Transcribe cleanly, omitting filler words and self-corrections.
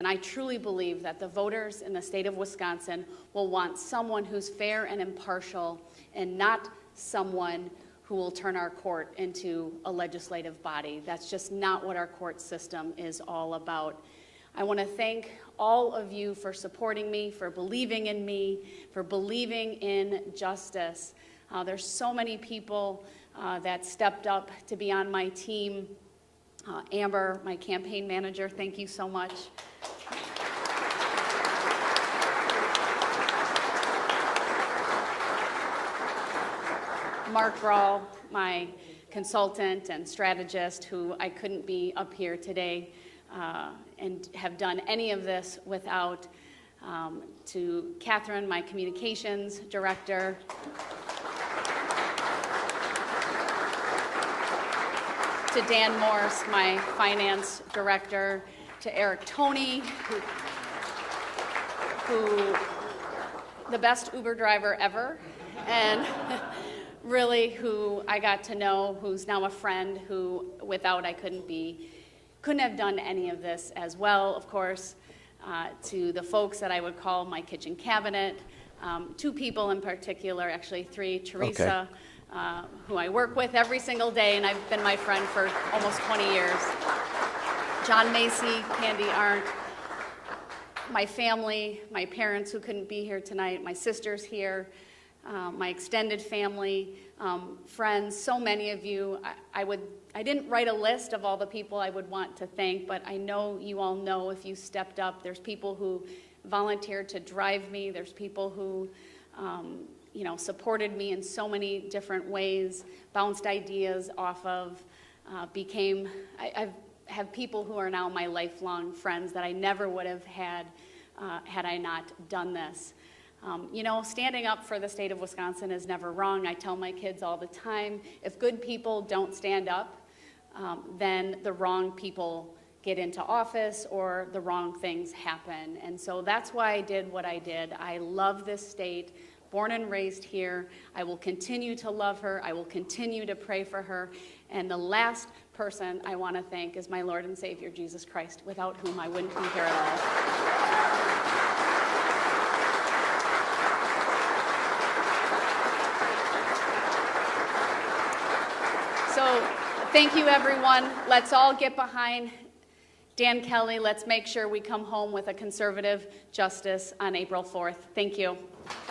And I truly believe that the voters in the state of Wisconsin will want someone who's fair and impartial and not someone who will turn our court into a legislative body. That's just not what our court system is all about. I want to thank all of you for supporting me, for believing in me, for believing in justice. There's so many people that stepped up to be on my team. Amber, my campaign manager, thank you so much. Mark Brawl, my consultant and strategist, who I couldn't be up here today and have done any of this without. To Catherine, my communications director. To Dan Morse, my finance director. To Eric Toney, who the best Uber driver ever, and really who I got to know, who's now a friend, who without I couldn't have done any of this as well, of course. To the folks that I would call my kitchen cabinet, two people in particular, actually three, Teresa, who I work with every single day, and I've been my friend for almost 20 years. John Macy, Candy Arndt, my family, my parents who couldn't be here tonight, my sister's here, my extended family, friends, so many of you. I didn't write a list of all the people I would want to thank, but I know you all know if you stepped up. There's people who volunteered to drive me. There's people who supported me in so many different ways, bounced ideas off of, I have people who are now my lifelong friends that I never would have had had I not done this. Standing up for the state of Wisconsin is never wrong. I tell my kids all the time, if good people don't stand up, then the wrong people get into office or the wrong things happen. And so that's why I did what I did. I love this state, born and raised here. I will continue to love her. I will continue to pray for her. And the last person I want to thank is my Lord and Savior, Jesus Christ, without whom I wouldn't be here at all. So thank you, everyone. Let's all get behind Dan Kelly. Let's make sure we come home with a conservative justice on April 4th. Thank you.